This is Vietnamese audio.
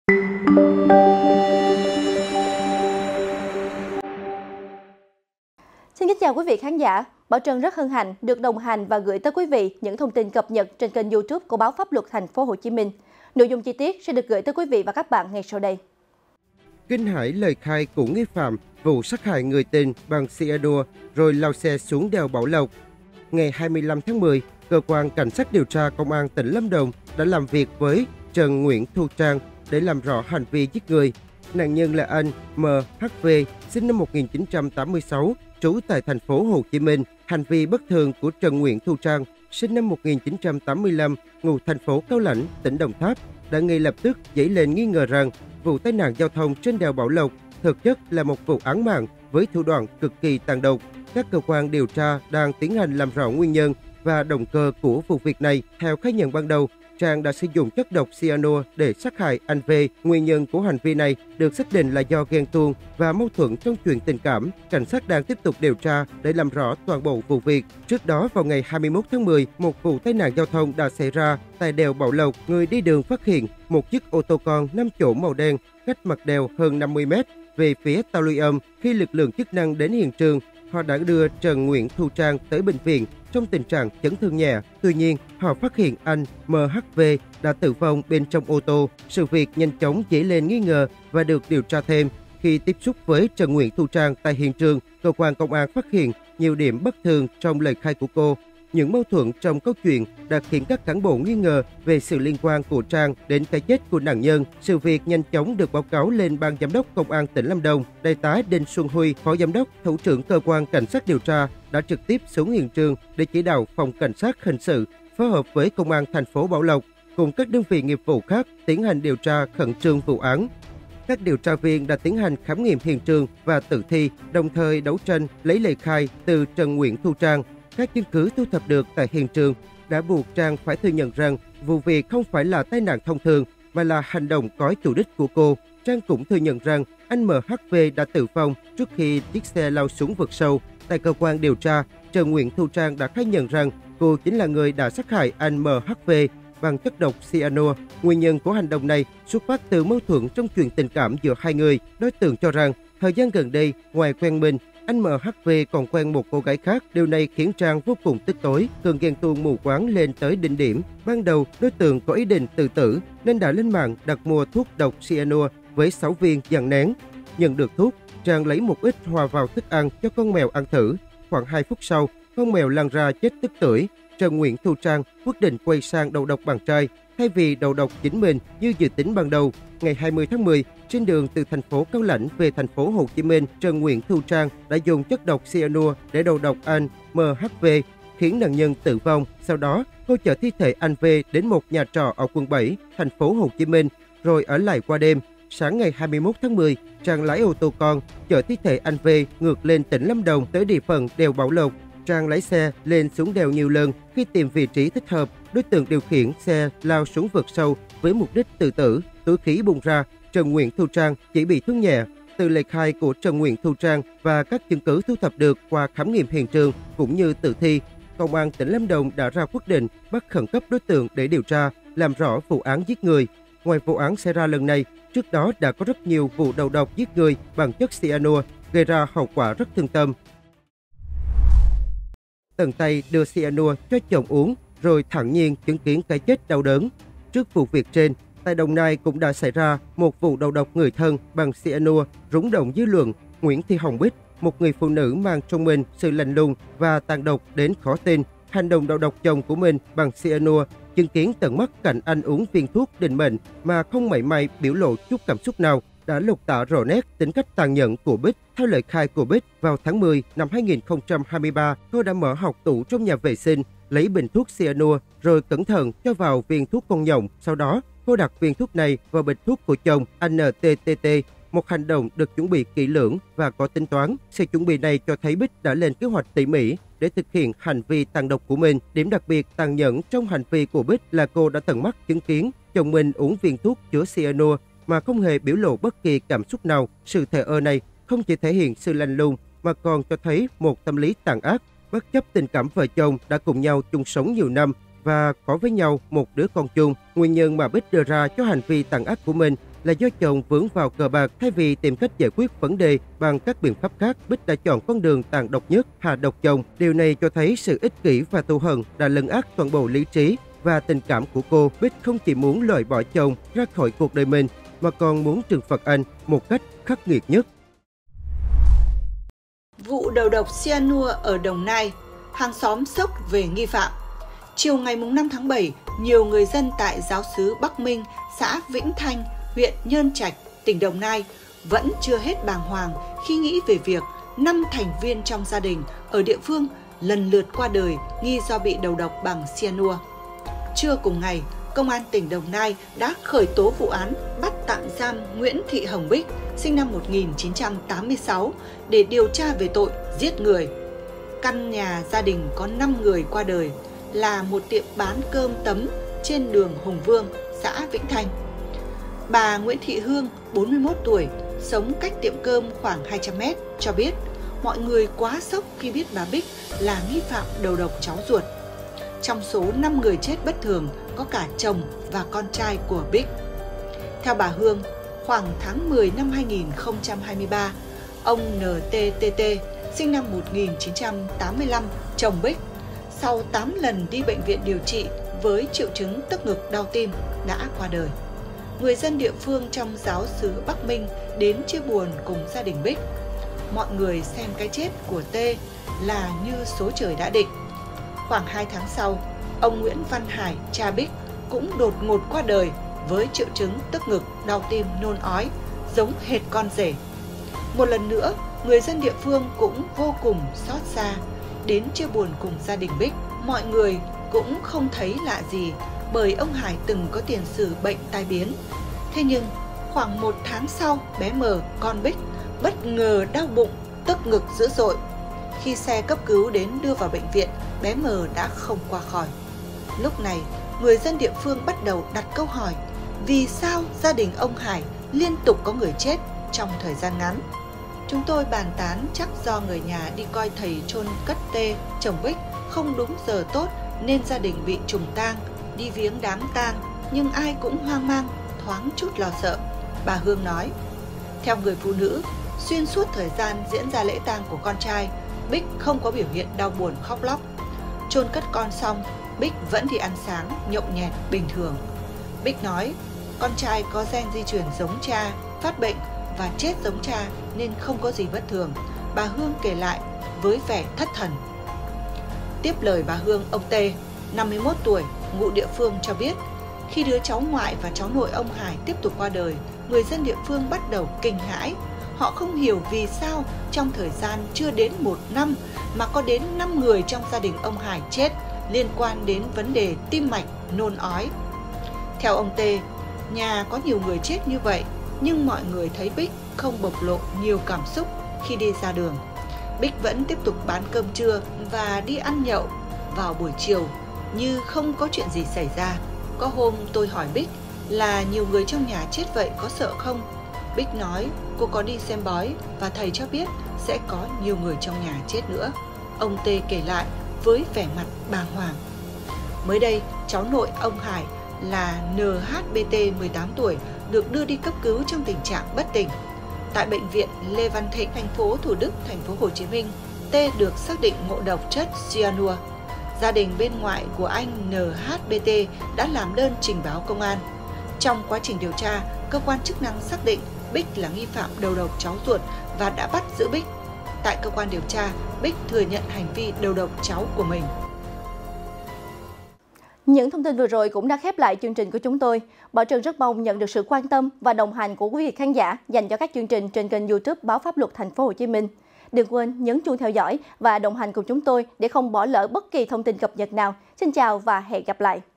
Xin kính chào quý vị khán giả. Bảo Trân rất hân hạnh được đồng hành và gửi tới quý vị những thông tin cập nhật trên kênh YouTube của báo Pháp luật Thành phố Hồ Chí Minh. Nội dung chi tiết sẽ được gửi tới quý vị và các bạn ngay sau đây. Kinh hãi lời khai của nghi phạm vụ sát hại người tình bằng cyanua rồi lao xe xuống đèo Bảo Lộc. Ngày 25 tháng 10, cơ quan cảnh sát điều tra công an tỉnh Lâm Đồng đã làm việc với Trần Nguyễn Thu Trang để làm rõ hành vi giết người. Nạn nhân là anh MHV, sinh năm 1986, trú tại thành phố Hồ Chí Minh. Hành vi bất thường của Trần Nguyễn Thu Trang, sinh năm 1985, ngụ thành phố Cao Lãnh, tỉnh Đồng Tháp, đã ngay lập tức dấy lên nghi ngờ rằng vụ tai nạn giao thông trên đèo Bảo Lộc thực chất là một vụ án mạng với thủ đoạn cực kỳ tàn độc. Các cơ quan điều tra đang tiến hành làm rõ nguyên nhân và động cơ của vụ việc này. Theo khai nhận ban đầu, Trang đã sử dụng chất độc cyanua để sát hại anh V. Nguyên nhân của hành vi này được xác định là do ghen tuông và mâu thuẫn trong chuyện tình cảm. Cảnh sát đang tiếp tục điều tra để làm rõ toàn bộ vụ việc. Trước đó, vào ngày 21 tháng 10, một vụ tai nạn giao thông đã xảy ra tại đèo Bảo Lộc. Người đi đường phát hiện một chiếc ô tô con 5 chỗ màu đen cách mặt đèo hơn 50 mét về phía tàu luy âm. Khi lực lượng chức năng đến hiện trường, họ đã đưa Trần Nguyễn Thu Trang tới bệnh viện trong tình trạng chấn thương nhẹ. Tuy nhiên, họ phát hiện anh MHV đã tử vong bên trong ô tô. Sự việc nhanh chóng dấy lên nghi ngờ và được điều tra thêm. Khi tiếp xúc với Trần Nguyễn Thu Trang tại hiện trường, cơ quan công an phát hiện nhiều điểm bất thường trong lời khai của cô. Những mâu thuẫn trong câu chuyện đã khiến các cán bộ nghi ngờ về sự liên quan của Trang đến cái chết của nạn nhân. Sự việc nhanh chóng được báo cáo lên Ban Giám đốc Công an tỉnh Lâm Đồng. Đại tá Đinh Xuân Huy, Phó Giám đốc, Thủ trưởng Cơ quan Cảnh sát điều tra đã trực tiếp xuống hiện trường để chỉ đạo Phòng Cảnh sát Hình sự phối hợp với Công an thành phố Bảo Lộc cùng các đơn vị nghiệp vụ khác tiến hành điều tra khẩn trương vụ án. Các điều tra viên đã tiến hành khám nghiệm hiện trường và tử thi, đồng thời đấu tranh lấy lời khai từ Trần Nguyễn Thu Trang. Các chứng cứ thu thập được tại hiện trường đã buộc Trang phải thừa nhận rằng vụ việc không phải là tai nạn thông thường mà là hành động có chủ đích của cô. Trang cũng thừa nhận rằng anh MHV đã tử vong trước khi chiếc xe lao xuống vực sâu. Tại cơ quan điều tra, Trần Nguyễn Thu Trang đã khai nhận rằng cô chính là người đã sát hại anh MHV bằng chất độc cyanua. Nguyên nhân của hành động này xuất phát từ mâu thuẫn trong chuyện tình cảm giữa hai người. Đối tượng cho rằng thời gian gần đây, ngoài quen mình, anh MHV còn quen một cô gái khác. Điều này khiến Trang vô cùng tức tối, cơn ghen tuông mù quáng lên tới đỉnh điểm. Ban đầu, đối tượng có ý định tự tử nên đã lên mạng đặt mua thuốc độc cyanua với 6 viên dạng nén. Nhận được thuốc, Trang lấy một ít hòa vào thức ăn cho con mèo ăn thử. Khoảng 2 phút sau, con mèo lăn ra chết tức tưởi. Trần Nguyễn Thu Trang quyết định quay sang đầu độc bạn trai thay vì đầu độc chính mình như dự tính ban đầu. Ngày 20 tháng 10, trên đường từ thành phố Cao Lãnh về thành phố Hồ Chí Minh, Trần Nguyễn Thu Trang đã dùng chất độc cyanua để đầu độc anh MHV, khiến nạn nhân tử vong. Sau đó, cô chở thi thể anh V đến một nhà trọ ở quận 7, thành phố Hồ Chí Minh, rồi ở lại qua đêm. Sáng ngày 21 tháng 10, Trang lái ô tô con chở thi thể anh V ngược lên tỉnh Lâm Đồng tới địa phận đèo Bảo Lộc. Trang lái xe lên xuống đèo nhiều lần. Khi tìm vị trí thích hợp, đối tượng điều khiển xe lao xuống vực sâu với mục đích tự tử. Túi khí bung ra, Trần Nguyễn Thu Trang chỉ bị thương nhẹ. Từ lời khai của Trần Nguyễn Thu Trang và các chứng cứ thu thập được qua khám nghiệm hiện trường cũng như tử thi, Công an tỉnh Lâm Đồng đã ra quyết định bắt khẩn cấp đối tượng để điều tra, làm rõ vụ án giết người. Ngoài vụ án xảy ra lần này, trước đó đã có rất nhiều vụ đầu độc giết người bằng chất cyanua gây ra hậu quả rất thương tâm. Tận tay đưa cyanua cho chồng uống rồi thản nhiên chứng kiến cái chết đau đớn. Trước vụ việc trên, tại Đồng Nai cũng đã xảy ra một vụ đầu độc người thân bằng cyanua rúng động dư luận. Nguyễn Thị Hồng Bích, một người phụ nữ mang trong mình sự lạnh lùng và tàn độc đến khó tin, hành động đầu độc chồng của mình bằng cyanua, chứng kiến tận mắt cảnh anh uống viên thuốc định mệnh mà không mảy may biểu lộ chút cảm xúc nào, đã lột tả rõ nét tính cách tàn nhẫn của Bích. Theo lời khai của Bích, vào tháng 10 năm 2023, cô đã mở hộc tủ trong nhà vệ sinh, lấy bình thuốc cyanua rồi cẩn thận cho vào viên thuốc con nhộng. Sau đó, cô đặt viên thuốc này vào bịch thuốc của chồng, anh NTTT. Một hành động được chuẩn bị kỹ lưỡng và có tính toán. Sự chuẩn bị này cho thấy Bích đã lên kế hoạch tỉ mỉ để thực hiện hành vi tàn độc của mình. Điểm đặc biệt tàn nhẫn trong hành vi của Bích là cô đã tận mắt chứng kiến chồng mình uống viên thuốc chứa cyanua mà không hề biểu lộ bất kỳ cảm xúc nào. Sự thờ ơ này không chỉ thể hiện sự lạnh lùng mà còn cho thấy một tâm lý tàn ác, bất chấp tình cảm vợ chồng đã cùng nhau chung sống nhiều năm và có với nhau một đứa con chung. Nguyên nhân mà Bích đưa ra cho hành vi tàn ác của mình là do chồng vướng vào cờ bạc. Thay vì tìm cách giải quyết vấn đề bằng các biện pháp khác, Bích đã chọn con đường tàn độc nhất, hạ độc chồng. Điều này cho thấy sự ích kỷ và thù hận đã lấn át toàn bộ lý trí và tình cảm của cô. Bích không chỉ muốn loại bỏ chồng ra khỏi cuộc đời mình, mà còn muốn trừng phạt anh một cách khắc nghiệt nhất. Vụ đầu độc cyanua ở Đồng Nai, hàng xóm sốc về nghi phạm. Chiều ngày 5 tháng 7, nhiều người dân tại giáo xứ Bắc Minh, xã Vĩnh Thanh, huyện Nhơn Trạch, tỉnh Đồng Nai vẫn chưa hết bàng hoàng khi nghĩ về việc 5 thành viên trong gia đình ở địa phương lần lượt qua đời nghi do bị đầu độc bằng cyanua. Trưa cùng ngày, Công an tỉnh Đồng Nai đã khởi tố vụ án bắt tạm giam Nguyễn Thị Hồng Bích, sinh năm 1986, để điều tra về tội giết người. Căn nhà gia đình có 5 người qua đời là một tiệm bán cơm tấm trên đường Hùng Vương, xã Vĩnh Thanh. Bà Nguyễn Thị Hương, 41 tuổi, sống cách tiệm cơm khoảng 200 mét, cho biết mọi người quá sốc khi biết bà Bích là nghi phạm đầu độc cháu ruột. Trong số 5 người chết bất thường có cả chồng và con trai của Bích. Theo bà Hương, khoảng tháng 10 năm 2023, ông NTTT, sinh năm 1985, chồng Bích, sau 8 lần đi bệnh viện điều trị với triệu chứng tức ngực đau tim, đã qua đời. Người dân địa phương trong giáo xứ Bắc Minh đến chia buồn cùng gia đình Bích. Mọi người xem cái chết của T là như số trời đã định. Khoảng 2 tháng sau, ông Nguyễn Văn Hải, cha Bích, cũng đột ngột qua đời với triệu chứng tức ngực, đau tim, nôn ói, giống hệt con rể. Một lần nữa, người dân địa phương cũng vô cùng xót xa, đến chia buồn cùng gia đình Bích. Mọi người cũng không thấy lạ gì bởi ông Hải từng có tiền sử bệnh tai biến. Thế nhưng, khoảng 1 tháng sau, bé M, con Bích, bất ngờ đau bụng, tức ngực dữ dội. Khi xe cấp cứu đến đưa vào bệnh viện, bé M đã không qua khỏi. Lúc này, người dân địa phương bắt đầu đặt câu hỏi, vì sao gia đình ông Hải liên tục có người chết trong thời gian ngắn? Chúng tôi bàn tán chắc do người nhà đi coi thầy chôn cất T, chồng Bích, không đúng giờ tốt nên gia đình bị trùng tang, đi viếng đám tang, nhưng ai cũng hoang mang, thoáng chút lo sợ. Bà Hương nói, theo người phụ nữ, xuyên suốt thời gian diễn ra lễ tang của con trai, Bích không có biểu hiện đau buồn khóc lóc. Chôn cất con xong, Bích vẫn đi ăn sáng, nhậu nhẹt bình thường. Bích nói, con trai có gen di truyền giống cha, phát bệnh và chết giống cha nên không có gì bất thường. Bà Hương kể lại với vẻ thất thần. Tiếp lời bà Hương, ông T, 51 tuổi, ngụ địa phương cho biết, khi đứa cháu ngoại và cháu nội ông Hải tiếp tục qua đời, người dân địa phương bắt đầu kinh hãi. Họ không hiểu vì sao trong thời gian chưa đến 1 năm mà có đến 5 người trong gia đình ông Hải chết liên quan đến vấn đề tim mạch, nôn ói. Theo ông T, nhà có nhiều người chết như vậy, nhưng mọi người thấy Bích không bộc lộ nhiều cảm xúc khi đi ra đường. Bích vẫn tiếp tục bán cơm trưa và đi ăn nhậu vào buổi chiều như không có chuyện gì xảy ra. Có hôm tôi hỏi Bích là nhiều người trong nhà chết vậy có sợ không? Bích nói cô có đi xem bói và thầy cho biết sẽ có nhiều người trong nhà chết nữa. Ông T kể lại với vẻ mặt bàng hoàng. Mới đây, cháu nội ông Hải là NHBT 18 tuổi được đưa đi cấp cứu trong tình trạng bất tỉnh. Tại bệnh viện Lê Văn Thịnh, thành phố Thủ Đức, thành phố Hồ Chí Minh, T được xác định ngộ độc chất cyanua. Gia đình bên ngoại của anh NHBT đã làm đơn trình báo công an. Trong quá trình điều tra, cơ quan chức năng xác định Bích là nghi phạm đầu độc cháu ruột và đã bắt giữ Bích. Tại cơ quan điều tra, Bích thừa nhận hành vi đầu độc cháu của mình. Những thông tin vừa rồi cũng đã khép lại chương trình của chúng tôi. Bảo Trân rất mong nhận được sự quan tâm và đồng hành của quý vị khán giả dành cho các chương trình trên kênh YouTube Báo Pháp Luật Thành phố Hồ Chí Minh. Đừng quên nhấn chuông theo dõi và đồng hành cùng chúng tôi để không bỏ lỡ bất kỳ thông tin cập nhật nào. Xin chào và hẹn gặp lại.